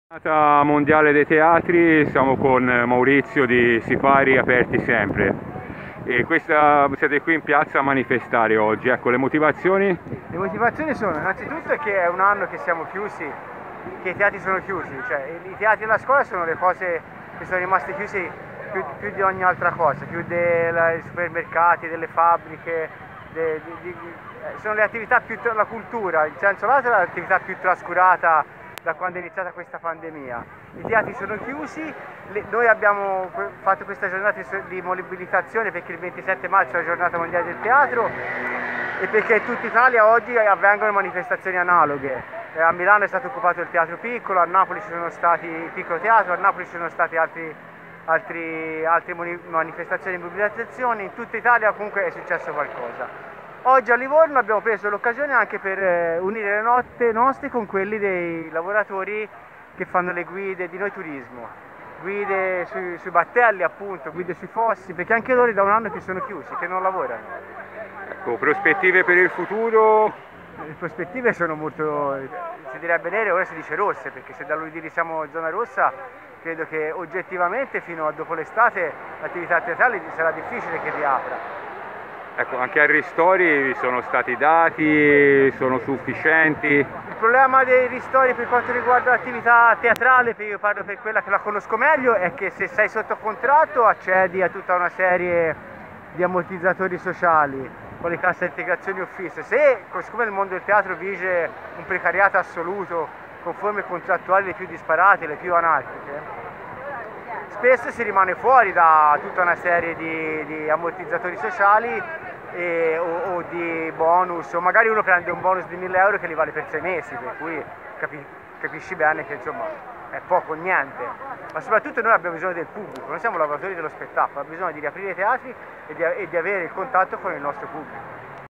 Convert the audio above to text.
Giornata mondiale dei teatri, siamo con Maurizio di Sipari Aperti Sempre e siete qui in piazza a manifestare oggi, ecco le motivazioni? Le motivazioni sono innanzitutto che è un anno che siamo chiusi, che i teatri sono chiusi, cioè i teatri e la scuola sono le cose che sono rimaste chiuse più di ogni altra cosa, più dei supermercati, delle fabbriche, sono le attività più, la cultura, in senso lato è l'attività più trascurata da quando è iniziata questa pandemia. I teatri sono chiusi, noi abbiamo fatto questa giornata di mobilitazione perché il 27 marzo è la giornata mondiale del teatro e perché in tutta Italia oggi avvengono manifestazioni analoghe. A Milano è stato occupato il teatro piccolo, a Napoli ci sono stati il piccolo teatro, a Napoli ci sono state altre manifestazioni e mobilitazioni, in tutta Italia comunque è successo qualcosa. Oggi a Livorno abbiamo preso l'occasione anche per unire le notte nostre con quelli dei lavoratori che fanno le guide di Noi Turismo, guide sui battelli appunto, guide sui fossi, perché anche loro da un anno che sono chiusi, che non lavorano. Ecco, prospettive per il futuro? Le prospettive sono molto, si direbbe nere, ora si dice rosse, perché se da lunedì siamo zona rossa, credo che oggettivamente fino a dopo l'estate l'attività teatrale sarà difficile che riapra. Ecco, anche a ristori sono stati dati, sono sufficienti? Il problema dei ristori per quanto riguarda l'attività teatrale, io parlo per quella che la conosco meglio, è che se sei sotto contratto accedi a tutta una serie di ammortizzatori sociali, con le casse integrazioni uffice. Se, siccome nel mondo del teatro vige un precariato assoluto, con forme contrattuali le più disparate, le più anarchiche, spesso si rimane fuori da tutta una serie di ammortizzatori sociali o di bonus, o magari uno prende un bonus di 1000 euro che li vale per 6 mesi, per cui capisci bene che insomma è poco o niente. Ma soprattutto noi abbiamo bisogno del pubblico, noi siamo lavoratori dello spettacolo, abbiamo bisogno di riaprire i teatri e di avere il contatto con il nostro pubblico.